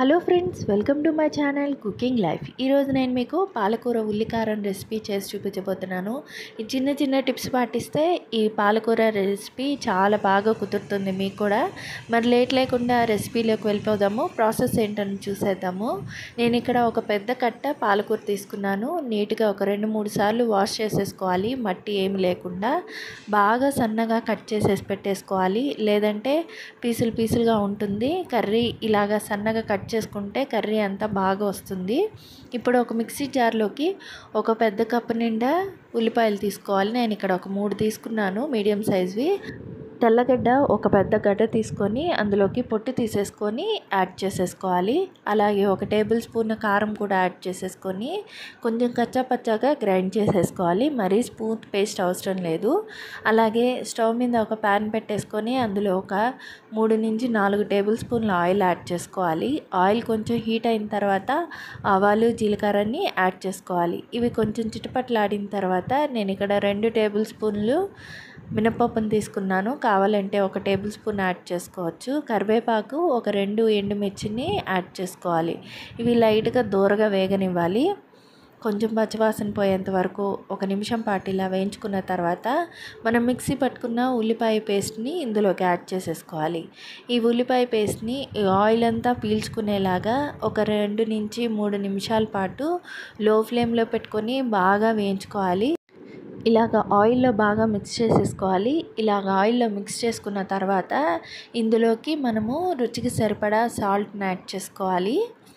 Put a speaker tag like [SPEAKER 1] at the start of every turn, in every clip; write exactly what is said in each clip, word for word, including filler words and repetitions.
[SPEAKER 1] Hello friends, welcome to my channel cooking life. ఈరోజు నేను మీకు పాలకూర ఉల్లికారం రెసిపీ చేసి చూపించబోతున్నాను. ఈ చిన్న చిన్న టిప్స్ పాటిస్తే ఈ పాలకూర రెసిపీ చాలా బాగా కుదురుతుంది మీకు కూడా. మరి లేట్ లేకుండా రెసిపీలోకి వెళ్ళిపోదాము. ప్రాసెస్ ఏంటని చూసేద్దాము. నేను ఇక్కడ ఒక పెద్ద కట్ట పాలకూర తీసుకున్నాను. నీట్గా ఒక రెండు మూడు సార్లు వాష్ చేసేసుకోవాలి, మట్టి ఏమి లేకుండా. బాగా సన్నగా కట్ చేసేసి పెట్టేసుకోవాలి, లేదంటే పీసులు పీసులుగా ఉంటుంది కర్రీ. ఇలాగా సన్నగా కట్ చేసుకుంటే కర్రీ అంతా బాగా వస్తుంది. ఇప్పుడు ఒక మిక్సీ జార్లోకి ఒక పెద్ద కప్పు నిండా ఉల్లిపాయలు తీసుకోవాలి. నేను ఇక్కడ ఒక మూడు తీసుకున్నాను, మీడియం సైజ్వి. తెల్లగడ్డ ఒక పెద్ద గడ్డ తీసుకొని అందులోకి పొట్టు తీసేసుకొని యాడ్ చేసేసుకోవాలి. అలాగే ఒక టేబుల్ స్పూన్ కారం కూడా యాడ్ చేసేసుకొని కొంచెం కచ్చా పచ్చాగా గ్రైండ్ చేసేసుకోవాలి. మరీ స్మూత్ పేస్ట్ అవసరం లేదు. అలాగే స్టవ్ మీద ఒక ప్యాన్ పెట్టేసుకొని అందులో ఒక మూడు నుంచి నాలుగు టేబుల్ స్పూన్ల ఆయిల్ యాడ్ చేసుకోవాలి. ఆయిల్ కొంచెం హీట్ అయిన తర్వాత ఆవాలు జీలకర్రని యాడ్ చేసుకోవాలి. ఇవి కొంచెం చిటపట్లాడిన తర్వాత నేను ఇక్కడ రెండు టేబుల్ స్పూన్లు మినపప్పును తీసుకున్నాను. కావాలంటే ఒక టేబుల్ స్పూన్ యాడ్ చేసుకోవచ్చు. కరివేపాకు ఒక రెండు ఎండుమిర్చిని యాడ్ చేసుకోవాలి. ఇవి లైట్గా దూరగా వేగనివ్వాలి. కొంచెం పచ్చివాసన పోయేంత వరకు ఒక నిమిషం పాటు ఇలా వేయించుకున్న తర్వాత మనం మిక్సీ పట్టుకున్న ఉల్లిపాయ పేస్ట్ని ఇందులోకి యాడ్ చేసేసుకోవాలి. ఈ ఉల్లిపాయ పేస్ట్ని ఆయిల్ అంతా పీల్చుకునేలాగా ఒక రెండు నుంచి మూడు నిమిషాల పాటు లో ఫ్లేమ్లో పెట్టుకొని బాగా వేయించుకోవాలి. ఇలాగ ఆయిల్లో బాగా మిక్స్ చేసేసుకోవాలి. ఇలాగ ఆయిల్లో మిక్స్ చేసుకున్న తర్వాత ఇందులోకి మనము రుచికి సరిపడా సాల్ట్ని యాడ్ చేసుకోవాలి.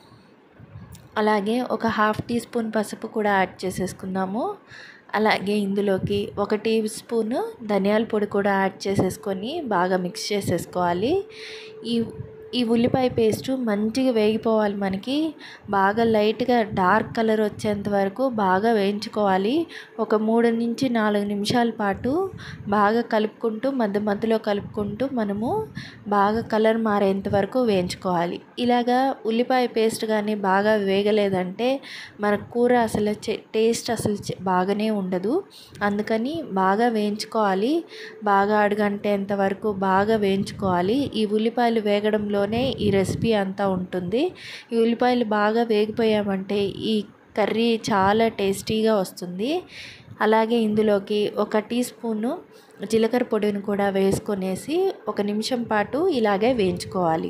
[SPEAKER 1] అలాగే ఒక హాఫ్ టీ స్పూన్ పసుపు కూడా యాడ్ చేసేసుకుందాము. అలాగే ఇందులోకి ఒక టీ స్పూను ధనియాల పొడి కూడా యాడ్ చేసేసుకొని బాగా మిక్స్ చేసేసుకోవాలి. ఈ ఈ ఉల్లిపాయ పేస్టు మంచిగా వేగిపోవాలి. మనకి బాగా లైట్గా డార్క్ కలర్ వచ్చేంత వరకు బాగా వేయించుకోవాలి. ఒక మూడు నుంచి నాలుగు నిమిషాల పాటు బాగా కలుపుకుంటూ మధ్య మధ్యలో కలుపుకుంటూ మనము బాగా కలర్ మారేంత వరకు వేయించుకోవాలి. ఇలాగా ఉల్లిపాయ పేస్ట్ కానీ బాగా వేగలేదంటే మన కూర అసలు టేస్ట్ అసలు బాగానే ఉండదు. అందుకని బాగా వేయించుకోవాలి. బాగా అడుగంటేంత వరకు బాగా వేయించుకోవాలి. ఈ ఉల్లిపాయలు వేగడంలో ఈ రెసిపీ అంతా ఉంటుంది. ఈ ఉల్లిపాయలు బాగా వేగిపోయామంటే ఈ కర్రీ చాలా టేస్టీగా వస్తుంది. అలాగే ఇందులోకి ఒక టీ స్పూను జీలకర్ర పొడిని కూడా వేసుకొనేసి ఒక నిమిషం పాటు ఇలాగే వేయించుకోవాలి.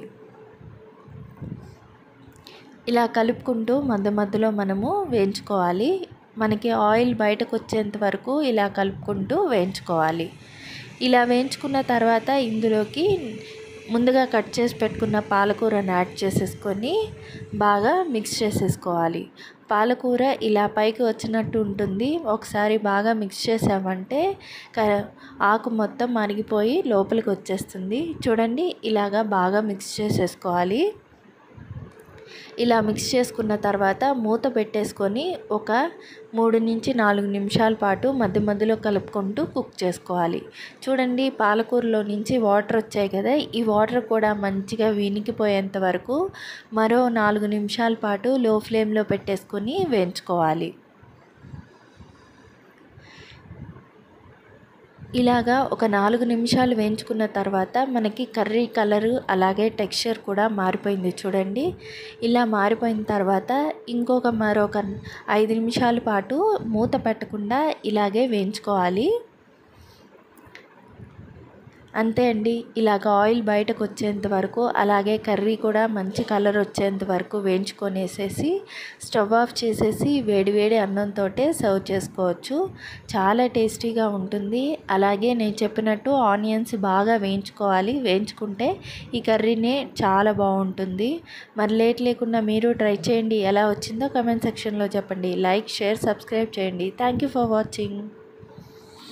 [SPEAKER 1] ఇలా కలుపుకుంటూ మధ్య మధ్యలో మనము వేయించుకోవాలి. మనకి ఆయిల్ బయటకు వచ్చేంత వరకు ఇలా కలుపుకుంటూ వేయించుకోవాలి. ఇలా వేయించుకున్న తర్వాత ఇందులోకి ముందుగా కట్ చేసి పెట్టుకున్న పాలకూరను యాడ్ చేసేసుకొని బాగా మిక్స్ చేసేసుకోవాలి. పాలకూర ఇలా పైకి వచ్చినట్టు ఉంటుంది. ఒకసారి బాగా మిక్స్ చేసామంటే ఆకు మొత్తం మరిగిపోయి లోపలికి వచ్చేస్తుంది. చూడండి, ఇలాగా బాగా మిక్స్ చేసేసుకోవాలి. ఇలా మిక్స్ చేసుకున్న తర్వాత మూత పెట్టేసుకొని ఒక మూడు నుంచి నాలుగు నిమిషాల పాటు మధ్య మధ్యలో కలుపుకుంటూ కుక్ చేసుకోవాలి. చూడండి, పాలకూరలో నుంచి వాటర్ వచ్చాయి కదా, ఈ వాటర్ కూడా మంచిగా వినికిపోయేంత వరకు మరో నాలుగు నిమిషాల పాటు లో ఫ్లేమ్లో పెట్టేసుకొని వేయించుకోవాలి. ఇలాగా ఒక నాలుగు నిమిషాలు వేయించుకున్న తర్వాత మనకి కర్రీ కలరు అలాగే టెక్స్చర్ కూడా మారిపోయింది. చూడండి, ఇలా మారిపోయిన తర్వాత ఇంకొక మరొక ఐదు నిమిషాల పాటు మూత పెట్టకుండా ఇలాగే వేయించుకోవాలి. అంతే అండి. ఇలాగ ఆయిల్ బయటకు వచ్చేంత వరకు అలాగే కర్రీ కూడా మంచి కలర్ వచ్చేంత వరకు వేయించుకొనేసేసి స్టవ్ ఆఫ్ చేసేసి వేడివేడి అన్నంతో సర్వ్ చేసుకోవచ్చు. చాలా టేస్టీగా ఉంటుంది. అలాగే నేను చెప్పినట్టు ఆనియన్స్ బాగా వేయించుకోవాలి. వేయించుకుంటే ఈ కర్రీనే చాలా బాగుంటుంది. మరి లేట్ లేకుండా మీరు ట్రై చేయండి. ఎలా వచ్చిందో కామెంట్ సెక్షన్లో చెప్పండి. లైక్, షేర్, సబ్స్క్రైబ్ చేయండి. Thank you for watching.